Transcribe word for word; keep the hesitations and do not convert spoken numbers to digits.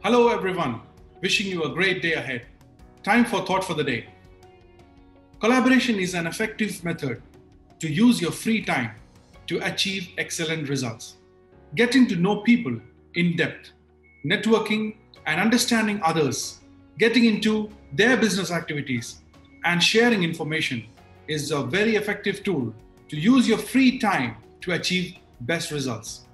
Hello everyone, wishing you a great day ahead. Time for Thought for the Day. Collaboration is an effective method to use your free time to achieve excellent results. Getting to know people in depth, networking and understanding others, getting into their business activities and sharing information is a very effective tool to use your free time to achieve best results.